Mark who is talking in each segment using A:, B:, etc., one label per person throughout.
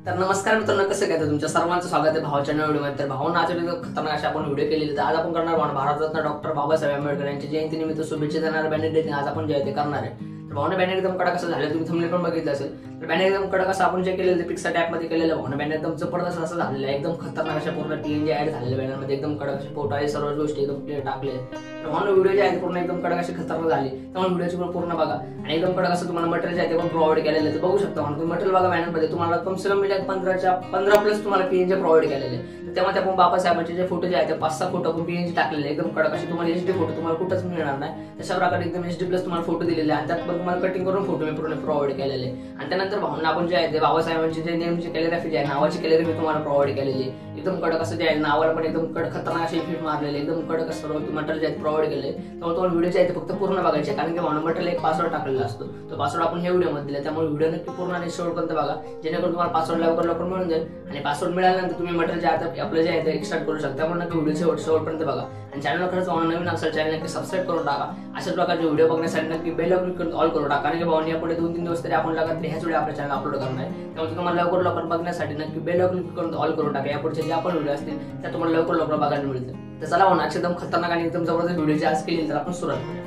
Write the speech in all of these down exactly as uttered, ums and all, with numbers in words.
A: तर नमस्कार मित्रांनो, कसं काय? तुमच्या सर्वांचं स्वागत आहे भावाच्या नवीन व्हिडिओमध्ये. तर भावना आचरित खतरनाक अशा आपण व्हिडिओ केलेली. तर आज आपण करणार आहोत भारतरत्न डॉक्टर बाबासाहेब आंबेडकर यांच्या जयंतीनिमित्त शुभेच्छा देणारा बॅनर डेटिंग आज आपण जे आहे ते करणार आहे. तर भावना बॅनर एकदम कडक असं झालं, तुम्ही थंबनेल पण बघितलं असेल. तर बॅनर एकदम कडक असं आपण जे केलेलं पिक्सा टॅप मध्ये केलेलं भावना बॅनर एकदम जबरदस्त असं झालेलं आहे. एकदम खतरनाक अशा पूर्ण टीएनजी ऍड झालेल्या बॅनर मध्ये एकदम कडक असे फोटो आहे, सर्व गोष्टी एकदम क्लिअर टाकले. तर भावना व्हिडिओ जे आहे पूर्ण एकदम कडक अशी खतरनाक झाली. त्यामुळे व्हिडिओची पूर्ण बघा आणि एकदम कडक असं तुम्हाला मटेरियल जे आहे ते पण प्रोव्हाइड केलेलं आहे. तर बघू शकता म्हणून तुम्ही मटेरियल बघा बॅनर मध्ये तुम्हाला कम से कम मिळेल पंधराच्या पंधरा प्लस तुम्हाला पीएनजी प्रोव्हाइड केलेले. तर त्यामध्ये आपण बाबासाहेबांचे जे फोटो जे आहेत ते पाच सहा फोटो आपण पीएनजी टाकलेले एकदम कडक असे. तुम्हाला एचडी फोटो तुम्हाला कुठंच मिळणार नाही. तशा प्रकारे एकदम एचडी प्लस तुम्हाला फोटो दिलेले आणि त्यात पण तुम्हाला कटिंग करून फोटो मी पूर्ण प्रोव्हाइड केलेले. आणि त्यानंतर भावना आपण जे आहे ते बाबासाहेबांचे जे नेमची कॅलिग्राफी जे आहे नावाची कॅलिग्राफी तुम्हाला प्रोव्हाइड केलेली. एकदम कडक असं जे आहे नावाला पण एकदम कडक खतरनाक असे फिट मारलेले, एकदम कडक असं सर्व मटेरियल जे आहे प्रोव्हाइड केले. त्यामुळे तुम्हाला व्हिडिओ जे आहे ते फक्त पूर्ण बघायचे, कारण की भावना मटेरियल एक पासवर्ड टाकलेला असतो. तो पासवर्ड आपण ह्या व्हिडिओ मध्ये दिला. त्यामुळे व्हिडिओ नक्की पूर्ण आणि शेवटपर्यंत बघा, जेणेकरून तुम्हाला पासवर्ड लवकर लवकर मिळून जाईल. आणि पासवर्ड मिळाल्यानंतर तुम्ही मटेरियल जे आहे आपलं जे आहे ते एक्सट्रॅक्ट करू शकता. त्यामुळे नक्की व्हिडिओ शेवट शेवटपर्यंत बघा. आणि चॅनल खरंच नवीन असेल चॅनल नक्की सबस्क्राईब करून टाका. अशाच प्रकारचे व्हिडिओ बघण्यासाठी नक्की बेल क्लिक करून ऑल करून टाका, कारण की भावना यापुढे दोन तीन दिवस तरी आपण लगातार ह्याच व्हिडिओ आपल्या चॅनल अपलोड करणार आहे. त्यामुळे तुम्हाला लवकर लवकर बघण्यासाठी नक्की बेल क्लिक करून ऑल करून टाका. यापुढचे जे आपण व्हिडिओ असतील त्या तुम्हाला लवकर लवकर बघायला मिळतील. तर चला भावना एकदम खतरनाक आणि एकदम जबरदस्त व्हिडिओची आज केली, तर आपण सुरुवात करूया.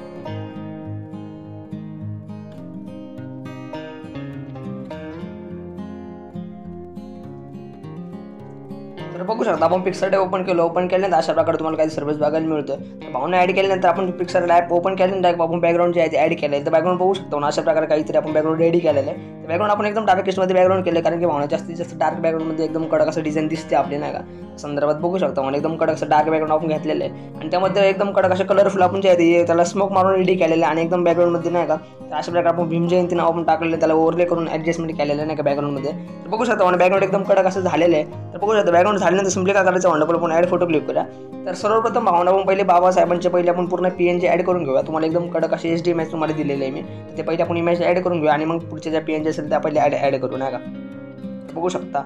A: तर बघू शकता आपण पिक्सल ॲप ओपन केलं. ओपन केल्यानंतर अशा प्रकारे तुम्हाला काही सर्व्हिस बघायला मिळतं. तर भावना ऍड केल्यानंतर आपण पिक्सल ॲप ओपन केल्यानंतर आपण बॅकग्राऊंड जे आहे ते ऍड केलं. तर बॅकग्राऊंड बघू शकतो अशा प्रकारे काहीतरी आपण बॅकग्राऊंड रेडी केलेलं आहे. तर बॅकग्राऊंड आपण एकदम डार्केस्ट मध्ये बॅकग्राऊंड केलं, कारण की भावना जास्तीत जास्त डार्क बॅकग्राऊंड मध्ये एकदम कडक असं डिझाईन दिसते आपली, नाही का? संदर्भात बघू शकता मला एकदम कडक असं डार्क बॅकग्राऊंड आपण घेतलेलं आहे. आणि त्यामध्ये एकदम कडक असे कलरफुल आपण जे आहे त्याला स्मोक मारून रेडी केलेलं आहे. आणि एकदम बॅकग्राऊंड मध्ये नाही का, तर अशा प्रकारे आपण भीम जयंती नाव आपण टाकलेलं, त्याला ओव्हरले करून ऍडजस्टमेंट केलेलं नाही का बॅकग्राऊंड मध्ये. तर बघू शकता मला बॅकग्राऊंड एकदम कडक असं झालेलं आहे. तर बघू शकता बॅकग्राऊंड झाल्यानंतर सिम्पली काय करायचं म्हणलं आपण ऍड फोटो क्लिक करूया. तर सर्वप्रथम भावना आपण पहिले बाबासाहेबांचे पहिले आपण पूर्ण पीएनजी ऍड करून घेऊया. तुम्हाला एकदम कडक असे एचडी इमेज तुम्हाला दिलेले आहे मी. तर ते पहिले आपण इमेज ऍड करून घेऊया आणि मग पुढचे ज्या पीएनजी असेल त्या पहिले ऍड ऍड करू, नाही का? बघू शकता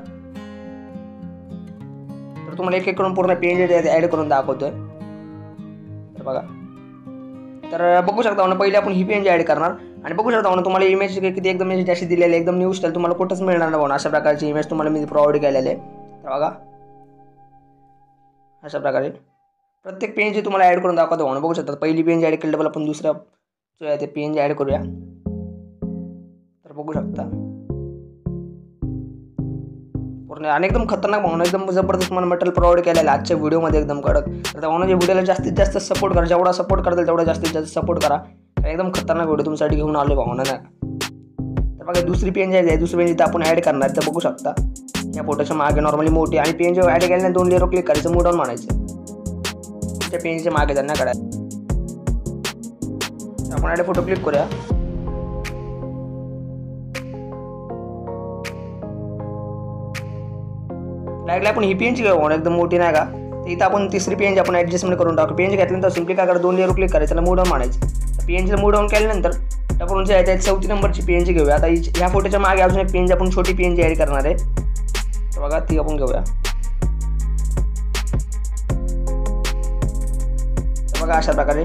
A: तर तुम्हाला एक एक करून पूर्ण पीएनजी ऍड करून दाखवतोय. तर बघा, तर बघू शकता म्हणून पहिले आपण ही पीएनजी ऍड करणार. आणि बघू शकता म्हणून तुम्हाला इमेज किती एकदम अशी दिलेली आहे, एकदम न्यू स्टाईल तुम्हाला कुठंच मिळणार नाही. अशा प्रकारची इमेज तुम्हाला मी प्रोव्हाइड केलेले आहे. तर बघा अशा प्रकारे प्रत्येक पीएनजी तुम्हाला ऍड करून दाखवतो म्हणून बघू शकता. पहिली पीएनजी ऍड केली, आपण दुसऱ्या जो आहे ते पीएनजी ऍड करूया. तर बघू शकता पूर्ण आणि एकदम खतरनाक भावना एकदम जबरदस्त मला मटेरियल प्रोव्हाइड केलेलं आहे आजच्या व्हिडिओमध्ये एकदम कडक. तर त्या भावनाच्या व्हिडिओला जास्तीत जास्त सपोर्ट करा, जेवढा सपोर्ट करता तेवढा जास्तीत जास्त सपोर्ट करा. एकदम खतरनाक व्हिडिओ तुमच्यासाठी घेऊन आलो भावना ना. तर बघा दुसरी पीएनजी आहे, दुसरी पीएनजी आपण ऍड करणार. तर बघू शकता या फोटोच्या मागे नॉर्मली मोठी आणि पीएनजी ऍड केल्याने दोन लेअर क्लिक करायचं, मूड ऑन म्हणायचं. त्या पेनच्या मागे त्यांना काढायला आपण ऍड फोटो क्लिक करूया. लागले आपण ही पीएनजी घेऊ एकदम मोठी, नाही का? तर इथं आपण तिसरी पीएनजी आपण ऍडजस्टमेंट करून टाकू. पीएनजी घेतल्यानंतर सिम्पली काय करा, दोन लेअर क्लिक करायचं, त्याला मूड ऑन म्हणायचं. पीएनजीला मूड ऑन केल्यानंतर आपण जे आहे त्या चौथी नंबरची पीएनजी घेऊया. आता ह्या फोटोच्या मागे अजून एक पीएनजी आपण छोटी पीएनजी ऍड करणार आहे. तर बघा ती आपण घेऊया. बघा अशा प्रकारे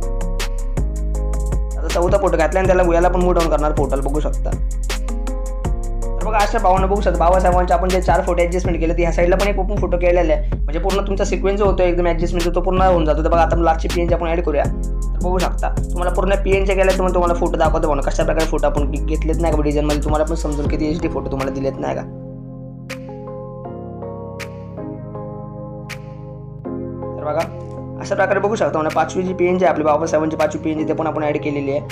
A: आता चौथा फोटो घातला आणि त्याला याला पण मूड ऑन करणार फोटोला, बघू शकता. तर बघा अशा भावना बघू शकता बाबासाहेबांचे आपण जे चार फोटो ऍडजस्टमेंट केले, ह्या साईडला पण एक ओपन फोटो केलेला आहे. म्हणजे पूर्ण तुमचा सिक्वेन्स जो होतो एकदम ऍडजस्टमेंट तो पूर्ण होऊन जातो. तर बघा आता लास्टची पीएनजी आपण ऍड करूया. तर बघू शकता तुम्हाला पूर्ण पीएनजी केल्या तुम्हाला तुम्हाला फोटो दाखवतो म्हणून कशा प्रकारे फोटो आपण घेतलेत नाही का डिझाईन मध्ये, तुम्हाला पण समजून किती एचडी फोटो तुम्हाला दिलेत नाही का. तर बघा अशा प्रकारे बघू शकता म्हणजे पाचवी जी पीएनजी आपली बाबासाहेबांची पाचवी पीएनजी ते पण आपण ऍड केलेली आहे.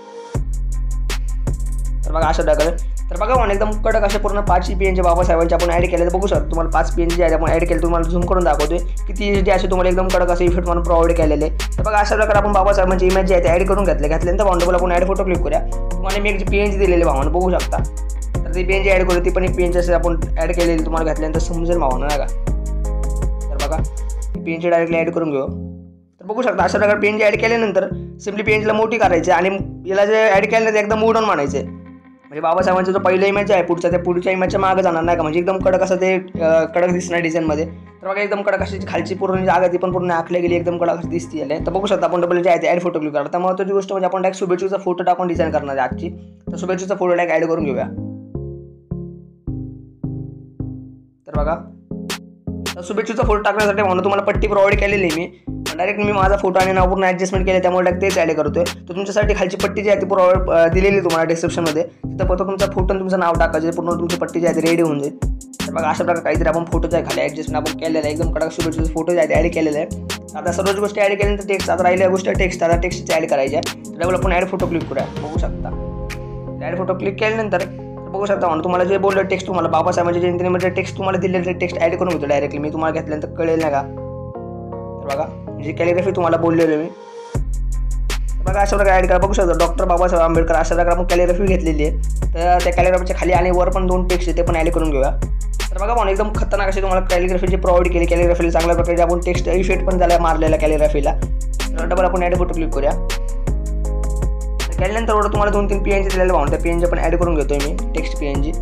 A: तर बघा अशा प्रकारे तर बघा म्हणून एकदम कडक अशा पूर्ण पाचवी पीएनजी बाबासाहेबांची आपण ऍड केले. तर बघू शकता तुम्हाला पाच पीएनजी आहे आपण ऍड केले, तुम्हाला झूम करून दाखवतोय किती एचडी असे तुम्हाला एकदम कडक असे इफेक्ट म्हणून प्रोव्हाइड केलेले. तर बघा अशा प्रकारे आपण बाबासाहेबांची इमेज जी आहे ते ऍड करून घेतले. घेतल्यानंतर बाउंडेबल आपण ऍड फोटो क्लिक करूया. तुम्हाला मी एक जी पीएनजी दिलेली भावना बघू शकता. तर ती पीएनजी ऍड करू, ती पण एक पीएनजी असे आपण ऍड केलेली तुम्हाला घेतल्यानंतर समजेल भावना नाही का. तर बघा पीएनजी डायरेक्टली ऍड करून घेऊ. तर बघू शकता अशा प्रकारे पीएनजी ऍड केल्यानंतर सिम्पली पीएनजीला मोठी करायची आणि याला जे ऍड केल्यानंतर एकदम मूड ऑन म्हणायचे. म्हणजे बाबासाहेबांचा जो पहिला इमेज आहे पुढचा त्या पुढच्या इमेजच्या मागे जाणार नाही का, म्हणजे एकदम कडक असं ते कडक दिसणार डिझाईनमध्ये. तर बघा एकदम कडक अशी खालची पूर्ण जागा ती पण पूर्ण आखली गेली, एकदम कडक अशी दिसते. तर बघू शकता आपण डबल जे आहे ते ॲड फोटो क्लिक करा. तर महत्त्वाची गोष्ट म्हणजे आपण डायरेक्ट शुभेच्छूचा फोटो टाकून डिझाईन करणार आहे आजची. तर शुभेच्छूचा फोटो डायरेक्ट ॲड करून घेऊया. तर बघा शुभेच्छेचा फोटो टाकण्यासाठी म्हणून तुम्हाला पट्टी प्रोव्हाइड केलेली आहे मी डायरेक्ट मी माझा फोटो आणि नाव पूर्ण ॲडजस्टमेंट केले त्यामुळे तेच ॲड करतोय. तर तुमच्यासाठी खालची पट्टी जी आहे ती प्रोव्हाइड दिलेली तुम्हाला डिस्क्रिप्शनमध्ये. तिथं फक्त तुमचा फोटो आणि तुमचं नाव टाकायचं पूर्ण तुमची पट्टी जी आहे ती रेडी होऊन जाईल. तर बघा अशा प्रकारे काहीतरी आपण फोटो जे आहे खाली ॲडजस्टमेंट आपण केलेलं आहे एकदम कडक शुभेच्छेचे फोटो जे आहे ते ॲड केलेलं आहे. आता सर्वच गोष्टी ॲड केल्यानंतर टेक्स्ट आता राहिल्या गोष्टी टेक्स्ट आता टेक्स्टची ॲड करायची आहे. त्यामुळे आपण ॲड फोटो क्लिक करूया. बघू शकता ॲड फोटो क्लिक केल्यानंतर बघू शकता म्हणून तुम्हाला जे बोललं टेक्स्ट तुम्हाला बाबासाहेबांच्या जयंतीनिमित्त टेक्स्ट तुम्हाला दिलेलं ते टेक्स्ट ॲड करून घेतो डायरेक्टली मी तुम्हाला घेतल्यानंतर कळेल नाही का. तर बघा जी कॅलिग्राफी तुम्हाला बोललेलो मी बघा अशा प्रकारे ॲड करा. बघू शकता डॉक्टर बाबासाहेब आंबेडकर अशा प्रकारे आपण कॅलिग्राफी घेतलेली आहे. तर त्या कॅलिग्राफीच्या खाली आणि वर पण दोन टेक्स्ट आहे ते पण ॲड करून घेऊया. तर बघा म्हणून एकदम खतरनाक अशी तुम्हाला कॅलिग्राफीची प्रोव्हाइड केली. कॅलिग्राफीला चांगल्या प्रकारे आपण टेक्स्ट इफेक्ट पण झाला मारलेला कॅलिग्राफीला. तर डबल आपण ॲड फोटो क्लिक करूया. केल्यानंतर एवढं तुम्हाला दोन तीन पी एन जी दिलेलं पाहून त्या पी एन जी पण ॲड करून घेतोय मी टेक्स्ट पी एन जी.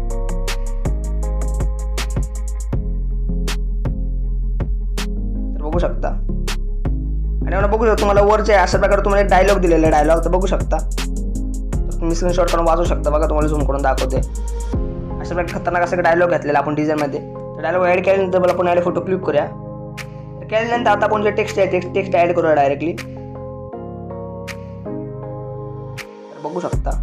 A: तर बघू शकता आणि मला बघू शकता तुम्हाला वरचे अशा प्रकारे तुम्हाला एक डायलॉग दिलेला आहे डायलॉग तर बघू शकता. तर तुम्ही स्क्रीनशॉट करून वाचू शकता. बघा तुम्हाला झूम करून दाखवते अशा प्रकारे खतरनाक असं डायलॉग घेतलेला आपण डिझाईनमध्ये. तर डायलॉग ॲड केल्यानंतर मला आपण ॲड फोटो क्लिक करूया. तर केल्यानंतर आता आपण जे टेक्स्ट आहे टेक्स्ट टेक्स्ट ॲड करूया डायरेक्टली. बघू शकता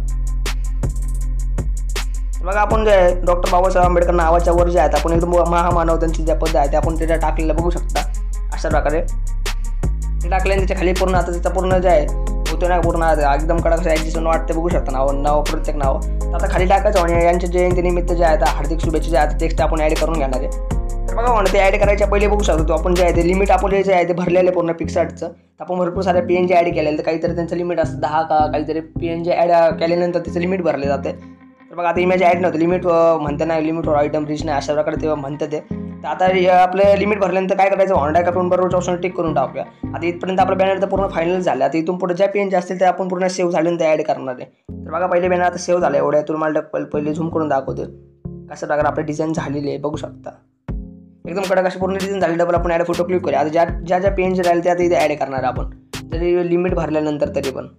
A: बघा आपण जे डॉक्टर बाबासाहेब आंबेडकर नावाच्या वर जे आहेत आपण एकदम महामानव त्यांची ज्या पद आहे ते आपण त्याच्या टाकलेलं बघू शकता. अशा प्रकारे ते टाकल्याने त्याच्या खाली पूर्ण आता त्याचा पूर्ण जे आहे होतो ना पूर्ण एकदम कडक ॲडजस्टमेंट वाटते. बघू शकता नाव नाव प्रत्येक नाव तर आता खाली टाकायचं आणि यांच्या जयंतीनिमित्त जे आहेत हार्दिक शुभेच्छा जे आहेत टेक्स्ट आपण ॲड करून घेणार आहे. तर बघा म्हणून ते ॲड करायच्या पहिले बघू शकतो आपण जे आहे ते लिमिट आपण जे आहे ते भरलेलं पूर्ण पिक्सार्टचं. तर आपण भरपूर साऱ्या पी एन जी ॲड केलेलं तर काहीतरी त्यांचं लिमिट असतं दहा का काहीतरी पी एन जी ॲड केल्यानंतर त्याचं लिमिट भरले जाते. तर बघा आता इमेज ॲड नव्हतं लिमिट म्हणते नाही लिमिटवर आयटम रिच नाही अशा प्रकारे ते म्हणतं ते. तर आता आपलं लिमिट भरल्यानंतर काय करायचं ऑनलाईन आपण बरोबर ऑप्शन टिक करून टाकूया. आता इथपर्यंत आपलं बॅनर तर पूर्ण फायनल झालं. आता इथून पुढे ज्या पी एन जी असतील ते आपण पूर्ण सेव्ह झाल्यानंतर ॲड करणार आहे. तर बघा पहिले बॅनर आता सेव्ह झालं एवढ्या तुम्हाला पहिले झूम करून दाखवते अशा प्रकारे आपलं डिझाईन झालेली आहे. बघू शकता एकदम कडक अशी पूर्ण डिझाईन झाली. डबल आपण ॲड फोटो क्लिक करूया. आता ज्या ज्या ज्या पेन जे राहील त्या इथे ॲड करणार आपण जरी लिमिट भरल्यानंतर तरी पण.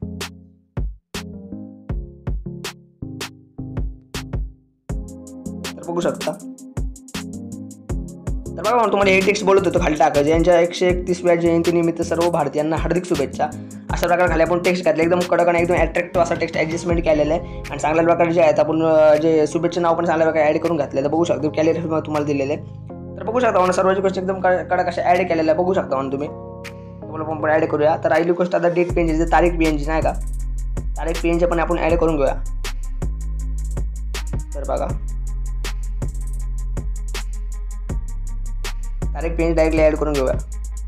A: तर बघू शकता तर बघा तुम्हाला हे टेक्स्ट बोलत होतो खाली टाकायचं यांच्या एकशे एकतीसव्या जयंतीनिमित्त सर्व भारतीयांना हार्दिक शुभेच्छा अशा प्रकारे खाली आपण टेक्स्ट घातलं एकदम कडक आणि एकदम अट्रॅक्टिव्ह असा टेक्स्ट ॲडजस्टमेंट केलेलं आहे. आणि चांगल्या प्रकारे जे आहेत आपण जे शुभेच्छा नाव पण चांगल्या प्रकारे ॲड करून घातलेलं बघू शकतो कॅलिग्राफीमध्ये तुम्हाला दिलेलं आहे. तर बघू शकता म्हणून सर्वची गोष्टी एकदम कडक अशा ॲड केलेल्या बघू शकता म्हणून तुम्ही आपण ॲड करूया. तर राहिली गोष्ट आता डेट पी एन जी तारीख पी एन जी नाही का तारीख पी एन जी पण आपण ॲड करून घेऊया. तर बघा तारीख P N G directly add करून घेऊया.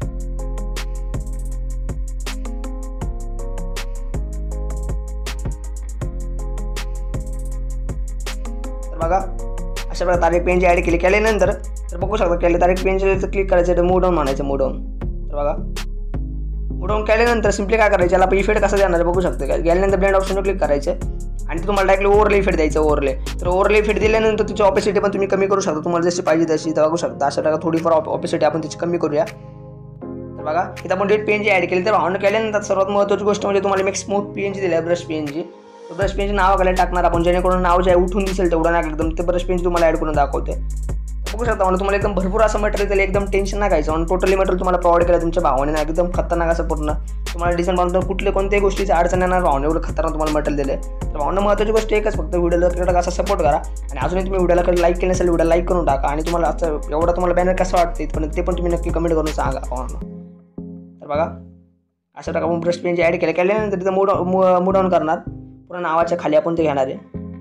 A: तर बघा अशा प्रकारे तारीख पी एन जी ॲड केली केल्यानंतर तर बघू शकता केले तारीख पी एन जी क्लिक करायचं तर मूड ऑन म्हणायचं मूड ऑन. तर बघा मूड ऑन केल्यानंतर सिम्पली काय करायचं याला आपण इफेक्ट कसं देणार बघू शकतो काय गेल्यानंतर ब्लेंड ऑप्शनवर क्लिक करायचं आणि तुम्हाला डायरेक्टली ओव्हरले इफेक्ट द्यायचं ओव्हरले. तर ओव्हरले इफेक्ट दिल्यानंतर तिची ऑपेसिटी पण तुम्ही कमी करू शकता तुम्हाला जशी पाहिजे तशी. तर बघू शकता अशा प्रकारे थोडीफार ऑपेसिटी आपण तिची कमी करूया. तर बघा इथं आपण date P N G add केली तर ऑन केल्यानंतर सर्वात महत्त्वाची गोष्ट म्हणजे तुम्हाला एक स्मूथ पी एन जी दिली आहे ब्रश पी एन जी. तर ब्रश पी एन जी नावाखाली टाकणार आपण जेणेकरून नाव जे आहे उठून दिसेल तेवढं नाही एकदम ते ब्रश पी एन जी तुम्हाला ॲड करून दाखवते. बघू शकता म्हणून तुम्हाला एकदम भरपूर असं मटेरियल दिलं एकदम टेन्शन नाही घ्यायचं म्हणून टोटली मटेरियल तुम्हाला प्रोव्हाइड केलं तुमच्या भावाने एकदम खतरनाक असं पूर्ण तुम्हाला डिझाईन बनवून कुठले कोणत्याही गोष्टीची अडचण येणार भावने एवढं खतरनाक तुम्हाला मटेरियल दिले. तर भावना महत्त्वाची गोष्ट एकच फक्त व्हिडिओला कडक असा सपोर्ट करा आणि अजूनही तुम्ही व्हिडिओला लाईक केलं असेल व्हिडिओ लाईक करून टाका आणि तुम्हाला असं एवढा तुम्हाला बॅनर कसं वाटते पण ते पण तुम्ही नक्की कमेंट करून सांगा भावना. तर बघा अशा प्रकारे आपण ब्रश पेन ॲड केलं केल्यानंतर तिथं मूड मूड ऑन करणार पूर्ण नावाच्या खाली आपण ते घेणार आहे.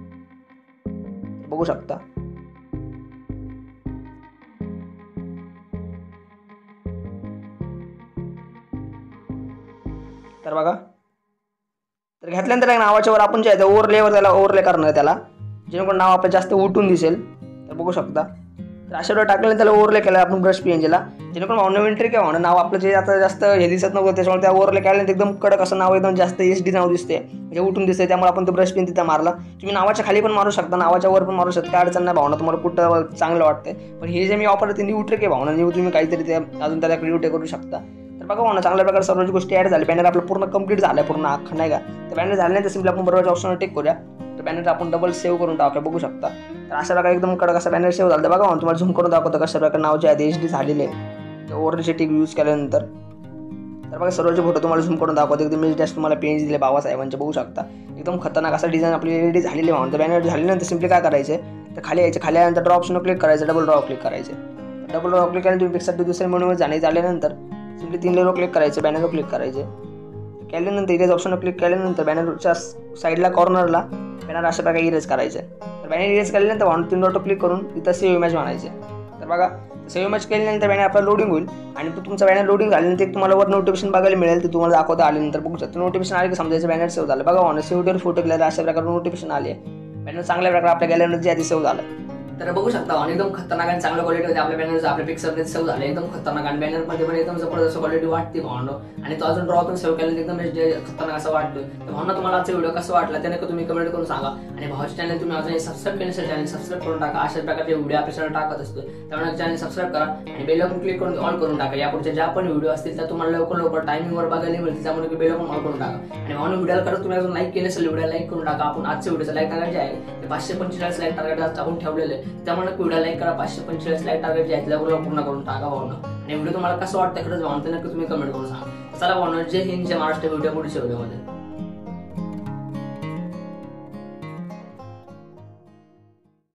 A: बघू शकता तर बघा तर घेतल्यानंतर नावाच्या वर आपण जे आहे ओव्हरलेवर त्याला ओव्हरले करणार त्याला जेणेकरून नाव आपलं जास्त उठून दिसेल. तर बघू शकता तर अशा वेळेला टाकल्यानंतर त्याला ओव्हरले केलं आपण ब्रश पी एन जीला जेणेकरून नवीन ट्रिक आहे म्हणून नाव आपलं जे आता जास्त हे दिसत नव्हतं त्याच्यामुळे त्या ओव्हरले केल्यानंतर एकदम कडक असं नाव एकदम जास्त एच डी नाव दिसते म्हणजे उठून दिसते त्यामुळे आपण तो ब्रश पेन तिथं मारला. तुम्ही नावाच्या खाली पण मारू शकता नावाच्या वर पण मारू शकता काय अडचण नाही भावना तुम्हाला कुठं चांगलं वाटतंय. पण हे जे मी ऑफर ते न्यू ट्रिक आहे भावना न्यू तुम्ही काहीतरी ते अजून त्याला क्रिएट करू शकता. तर बघा म्हणून चांगल्या प्रकारे सर्व गोष्टी ॲड झाल्या बॅनर आपलं पूर्ण कंप्लीट झालं पूर्ण अख्खा नाही का. तर बॅनर झाल्यानंतर सिम्पली आपण बरोबर ऑप्शनवर टिक करूया. तर बॅनर आपण डबल सेव्ह करून टाकलं बघू शकता. तर अशा प्रकारे एकदम कडक असा बॅनर सेव्ह झाला. तर बघा तुम्हाला झूम करून दाखवतो कशा प्रकारे नाव जे आहे एच डी झालेले आहे ओव्हरले टिक यूज केल्यानंतर. तर बघा सर्वचे फोटो तुम्हाला झूम करून दाखवतो. एकदम मी जास्त तुम्हाला पेज दिले बाबासाहेबांचे बघू शकता. एकदम खतरनाक असा डिझाईन आपली रेडी झालेली आहे. तर बॅनर झाल्यानंतर सिम्पली काय करायचं तर खाली यायचं, खाली आल्यानंतर ड्रॉ ऑप्शनवर क्लिक करायचं, डबल ड्रॉ क्लिक करायचे. डबल ड्रॉ क्लिक केल्यानंतर तुम्ही पिक्सर दुसऱ्या मेनूवर जाणे झाल्यानंतर सिम्पली तीन लेअरवर क्लिक करायचे, बॅनरवर क्लिक करायचे. केल्यानंतर इरेज ऑप्शनवर क्लिक केल्यानंतर बॅनरच्या साईडला कॉर्नरला बॅनर अशा प्रकारे इरेज करायचे. तर बॅनर इरेज केल्यानंतर वन तीन डॉट क्लिक करून तिथं सेव्ह इमेज म्हणायचे. तर बघा सेव्ह इमेज केल्यानंतर बॅनर आपला लोडिंग होईल आणि तो तुमचा बॅनर लोडिंग झाल्यानंतर तुम्हाला वर नोटिफिकेशन बघायला मिळेल. ते तुम्हाला दाखवता आल्यानंतर बघू शकता. नोटिफिकेशन आले की समजायचं बॅनर सेव्ह झालं. बघा ऑन सेव्ह फोटो केला अशा प्रकारे नोटिफिकेशन आले. बॅनर चांगल्या प्रकारे आपल्या गॅलरीमध्ये आधी सेव्ह झालं. तर बघू शकता आणि एकदम खतरनाक आणि चांगल्या क्वालिटीमध्ये आपल्या बॅनर आपल्या पिक्चरमध्ये सेव्ह झाले. एकदम खतरनाक आणि बॅनरमध्ये पण एकदम जबरदस्त क्वालिटी वाटते भावनो. आणि तो अजून ड्रॉ पण सेव्ह केल्यानंतर एकदम खतरनाक असं वाटतं. तर भावना तुम्हाला आजचा व्हिडिओ कसा वाटला त्याने तुम्ही कमेंट करून सांगा. आणि भावाच्या चॅनल तुम्ही अजून सबस्क्राईब केले असेल चॅनल सबस्क्राईब करून टाका. अशा प्रकारचे व्हिडिओ आपल्याला टाकत असतो. त्यामुळे चॅनल सबस्क्राईब करा आणि बेल आयकॉन क्लिक करून ऑल करून टाका. यापुढच्या ज्या पण व्हिडिओ असतील त्या तुम्हाला लवकर लवकर टायमिंगवर बघायला मिळतील. त्यामुळे बेल आयकॉन ऑल करून टाका. आणि भावना व्हिडिओला करत तुम्ही अजून लाईक केले असेल व्हिडिओ लाईक करून टाका. आपण आजच्या व्हिडिओचा लाईक टार्गेट जे आहे ते पाचशे पंचेचाळीस लाईक टार्गेट आपण ठेवलेलं आहे. त्यामुळे व्हिडिओ लाईक करा. पाचशे पंचेचाळीस लाईक टार्गेट जे आहे त्याला पूर्ण करून टाका भावना. आणि व्हिडिओ तुम्हाला कसं वाटतं खरंच भावना नक्की तुम्ही कमेंट करून सांगा. चला भावना जय हिंद जय महाराष्ट्र. व्हिडिओ पुढच्या व्हिडिओमध्ये.